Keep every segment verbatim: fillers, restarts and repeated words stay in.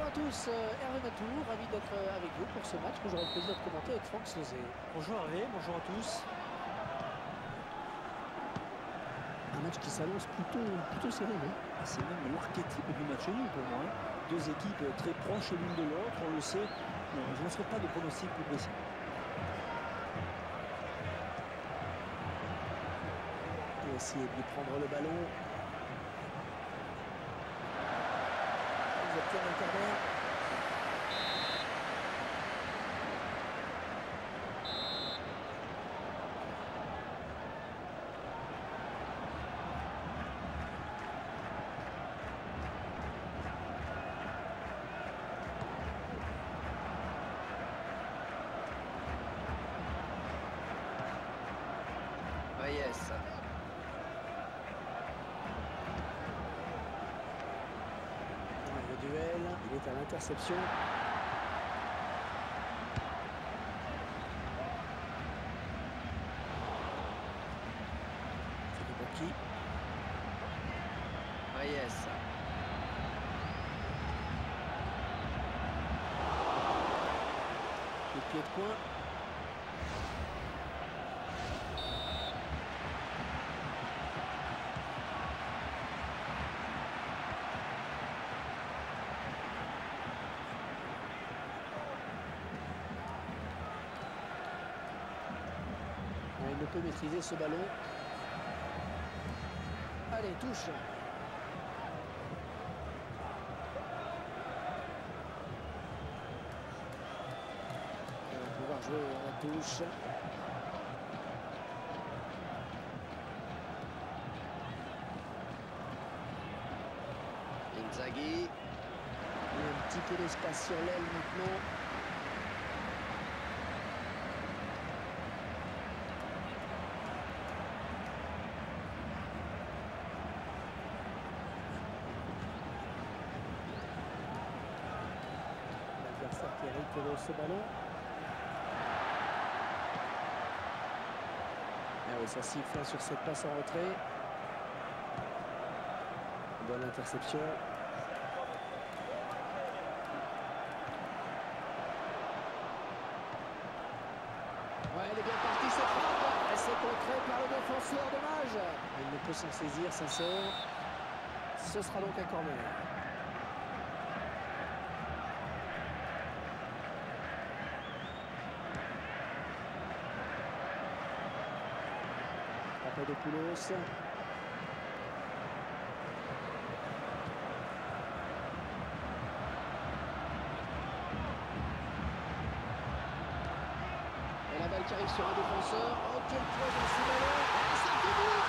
Bonjour à tous, euh, Hervé Matou, ravi d'être euh, avec vous pour ce match que j'aurai le plaisir de commenter avec Franck Sauzet. Bonjour Hervé, bonjour à tous. Un match qui s'annonce plutôt, plutôt serré, non? C'est même l'archétype du match nul pour moi. hein. Deux équipes très proches l'une de l'autre, on le sait. Non, je ne ferai pas de pronostic plus précis. Il va essayer de lui prendre le ballon. Il va obtenir un corner. Yes. Le duel, il est à l'interception. C'est pour qui? Yes. Le pied de coin. Il ne peut maîtriser ce ballon. Allez, touche. Il va pouvoir jouer à la touche. Inzaghi. Il y a un petit peu d'espace sur l'aile maintenant. L'adversaire qui récupère ce ballon. Ah oui, ça siffle sur cette passe en retrait. Bonne interception. Ouais, elle est bien partie cette frappe. Elle s'est contrée par le défenseur, dommage. Il ne peut s'en saisir, ça sort. Ce sera donc un corner. Papadopoulos. Et la balle qui arrive sur un défenseur. Oh, quel poids dans ce ballon. Et ça finit.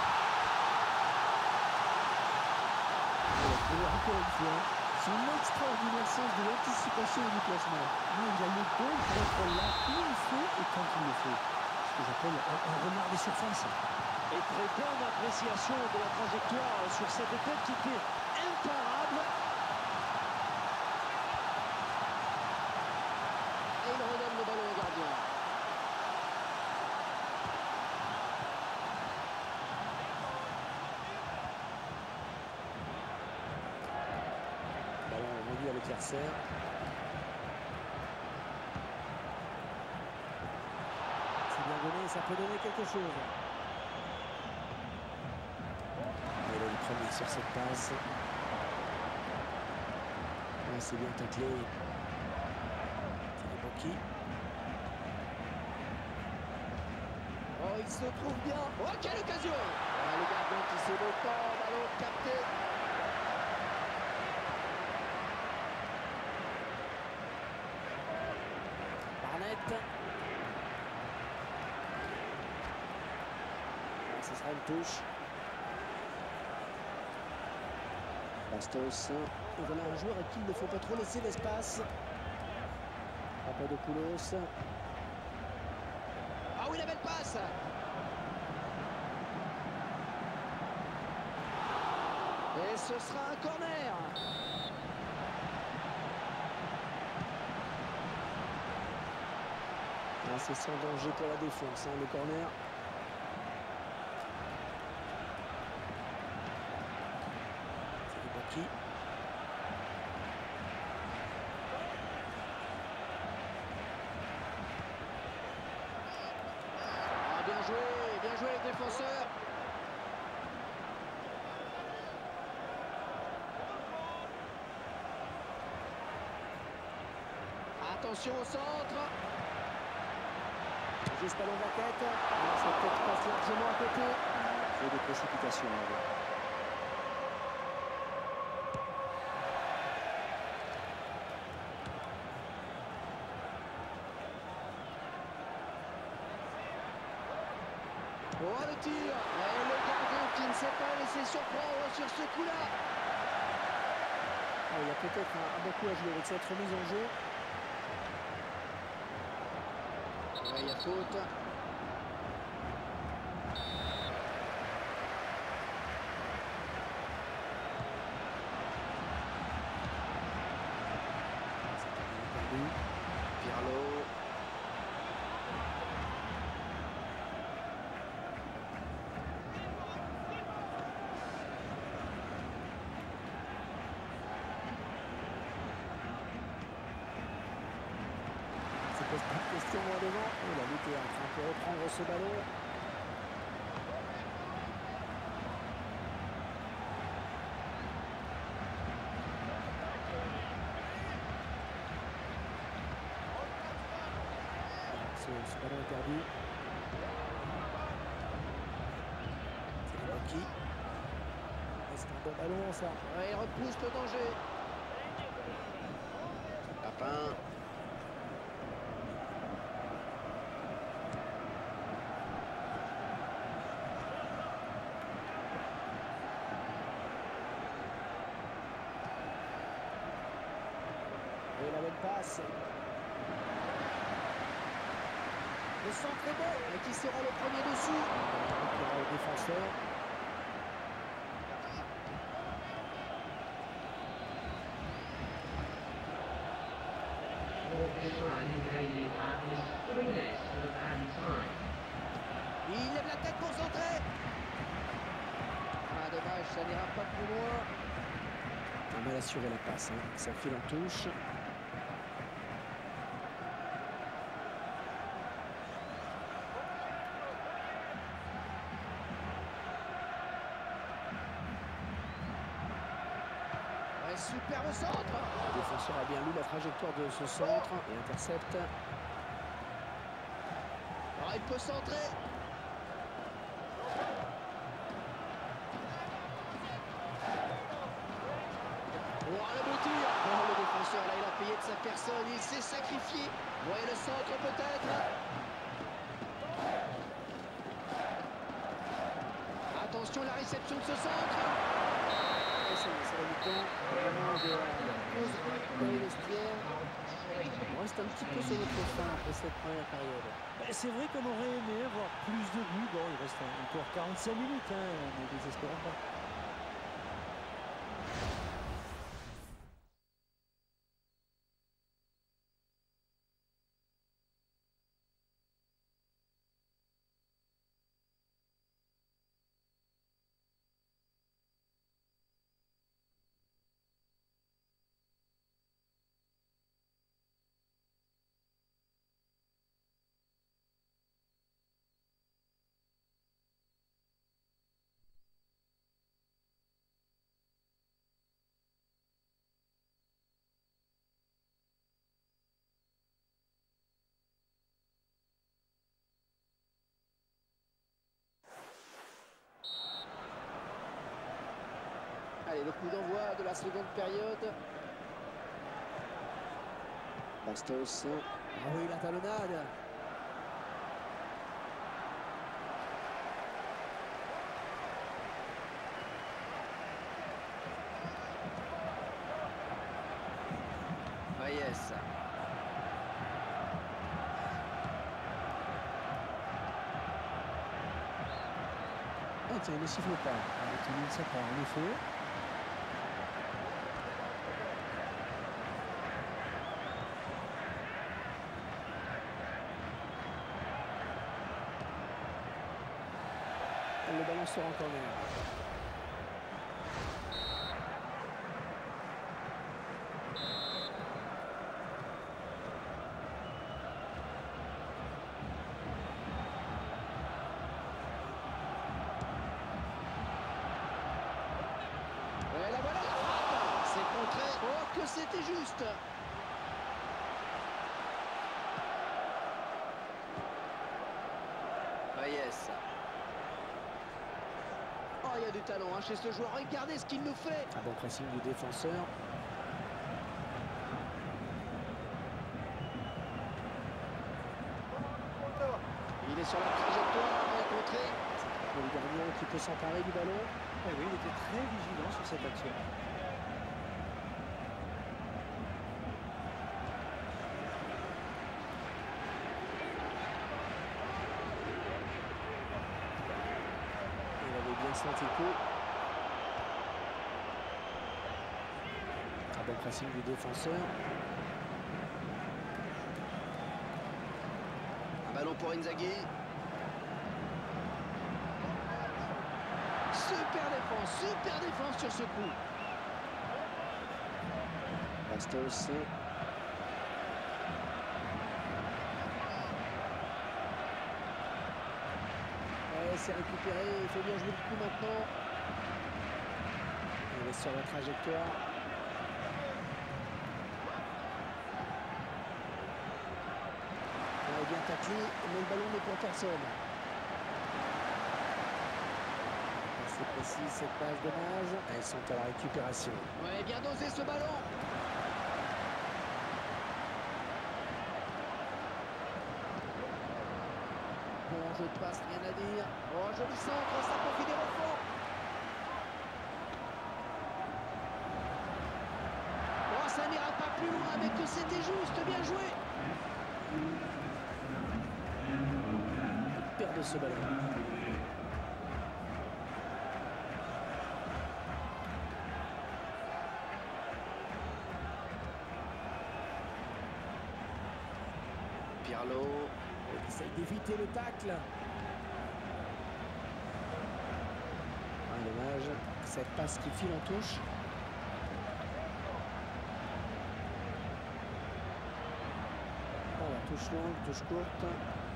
Et encore une fois, c'est une extraordinaire sens de l'anticipation et du placement. Il a le don pour être là où il faut et quand il le faut. Ce que j'appelle un, un renard des surfaces. Et très bonne appréciation de la trajectoire sur cette tête qui était imparable. Et il redonne le ballon au gardien. Ballon rendu à l'adversaire. C'est bien donné, ça peut donner quelque chose. Il est le premier sur cette passe. Ouais, c'est bien taclé. C'est pour qui? Oh, il se trouve bien. Oh, quelle occasion! Ah, le gardien qui se détend, ballon capté. Barnett. Ah, ce sera une touche. Bastos. Et voilà un joueur à qui il ne faut pas trop laisser l'espace. Papadopoulos. Ah oui, la belle passe. Et ce sera un corner. Ah, c'est sans danger pour la défense, hein, le corner. C'est qui? bien joué, bien joué les défenseurs. Attention au centre. Juste ballon vaquette. Ça peut-être passe largement à côté. Il faut des précipitations. Là. Oh le tir. Et le gardien qui ne s'est pas laissé surprendre sur ce coup-là. Ah, il a peut-être un, un bon coup à jouer avec cette remise en jeu. Ouais, il y a faute. Pirlo. Se pose pas de questions loin devant. Oh, la lutte est en train de reprendre ce ballon. Ce, ce ballon est perdu. C'est Loki. C'est un bon ballon ça. Ouais, il repousse le danger. Papin. Et la bonne passe. Le centre est bon. Et qui sera le premier dessus? Il y aura le défenseur. Il lève la tête pour centrer. Ah, dommage, ça n'ira pas plus loin. On a mal assuré la passe. Hein. Ça file en touche. Ouais, superbe centre. Le défenseur a bien lu la trajectoire de ce centre et intercepte. Ah, il peut centrer. Oh, le beau tir. Oh, le défenseur, là, il a payé de sa personne. Il s'est sacrifié. Vous voyez le centre, peut-être. Attention, la réception de ce centre. Et c'est c'est la mi-temps. Vraiment de la pause dans les vestiaires. On reste un petit peu sur notre fin après cette première période. Ben, c'est vrai qu'on aurait aimé avoir plus de buts. Bon, il reste encore quarante-cinq minutes, hein, ne désespérons pas. Allez, le coup d'envoi de la seconde période. Bastos. Ah oui, la talonnade. Maïs. Ah tiens, il ne siffle pas. Tout le monde sait pas, en effet. Le ballon sort en corner. Oh, que c'était juste. Bayes. Oh, il y a du talent hein, chez ce joueur. Regardez ce qu'il nous fait. Un bon pressing du défenseur. Il est sur la trajectoire, bien contré. Le gardien qui peut s'emparer du ballon. Eh oui, il était très vigilant sur cette action. Il avait bien senti le coup. Un bon pressing du défenseur. Un ballon pour Inzaghi. Super défense, super défense sur ce coup. Bastos. Ouais, c'est récupéré, il faut bien jouer le coup maintenant. Il est sur la trajectoire. Il est bien taclé, mais le ballon n'est pour personne. C'est précis, cette passe dommage. Elles sont à la récupération. Ouais, bien dosé ce ballon. Bon jeu de passe, rien à dire. Oh, joli centre, ça peut finir au fond. Oh, ça n'ira pas plus loin, mais que c'était juste, bien joué. Il perd de ce ballon. Pirlo. Il essaye d'éviter le tacle. Ah, dommage. Cette passe qui file en touche. Oh, la touche longue, touche courte.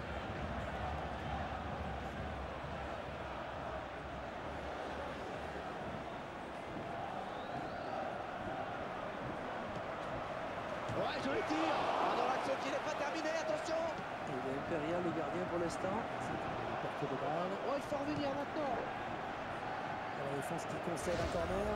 Ouais, joli tir. Oh, dans l'action qui n'est pas terminée, attention. Il est impérial le gardien pour l'instant. C'est une portée de balle. Oh, il faut revenir maintenant. La défense qui concède un corner.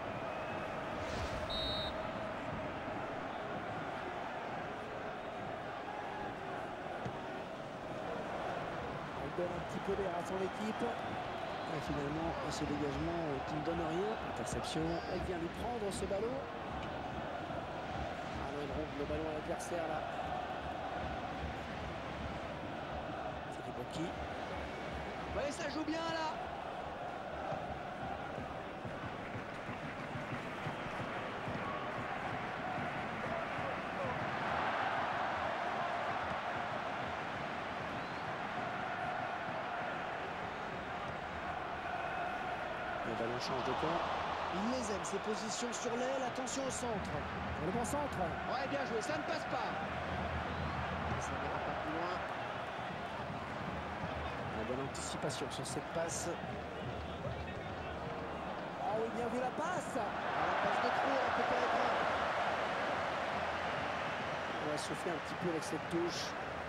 Il donne un petit peu d'air à son équipe. Et finalement, ce dégagement euh, qui ne donne rien. Interception. Il vient lui prendre ce ballon. Ah non, il rompt le ballon à l'adversaire là. C'est du Boki. Ouais, ça joue bien là. Le ballon change de camp. Il les aime, ses positions sur l'aile. Attention au centre. Sur le bon centre. Ouais, bien joué, ça ne passe pas. Ça n'ira pas plus loin. La bonne anticipation sur cette passe. Oh oui, bien vu la passe. Ah, la passe de trop, hein, peut-être. On va souffler un petit peu avec cette touche.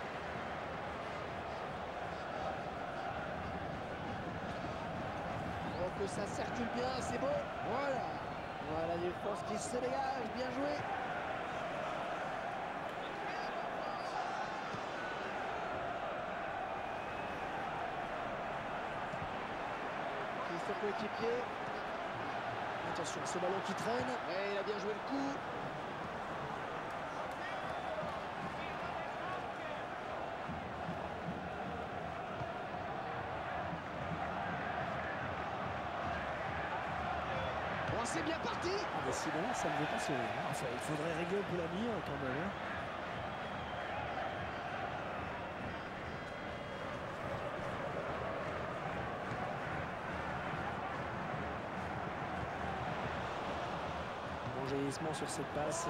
Oh, que ça circule bien, c'est beau. Voilà. Voilà, les forces qui se dégagent. Bien joué. Son coéquipier. Attention, ce ballon qui traîne. Ouais, il a bien joué le coup. Bon, c'est bien parti. Ah, décidément, ça ne veut pas se voir. Enfin, il faudrait régler un peu la mire quand même. Hein. Bon jaillissement sur cette passe.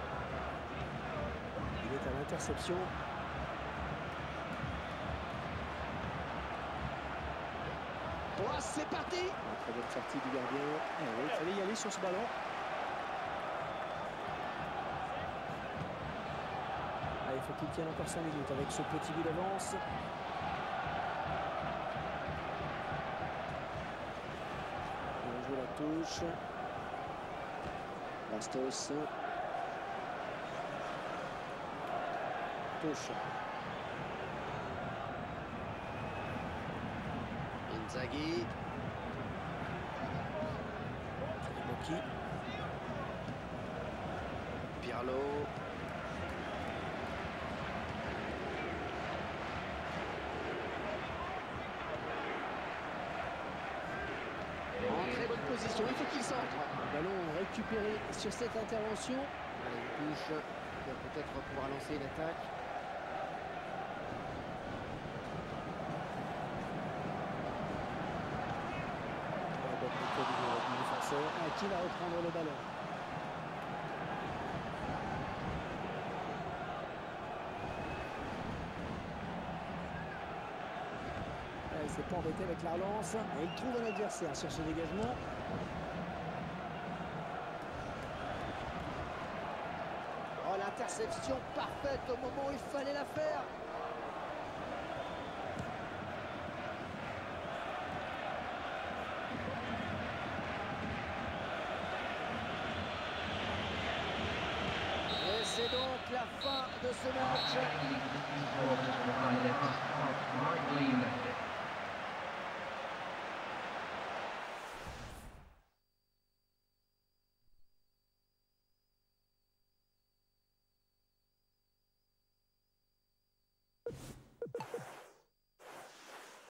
Il est à l'interception. Oh, c'est parti. Très bonne sortie du gardien. Eh oui, il fallait y aller sur ce ballon. Ah, il faut qu'il tienne encore cinq minutes avec ce petit but d'avance. On joue la touche. Bastos. Touche. Inzaghi. Moki. Pirlo. En très bonne position, il faut qu'il centre. Ballon récupéré sur cette intervention. Allez, une touche. Il va peut-être pouvoir lancer une attaque. Ah, qui va reprendre le ballon? Ah, il s'est pas embêté avec la relance. Et il trouve un adversaire sur ce dégagement. Oh, l'interception parfaite au moment où il fallait la faire. Et c'est donc la fin de ce match.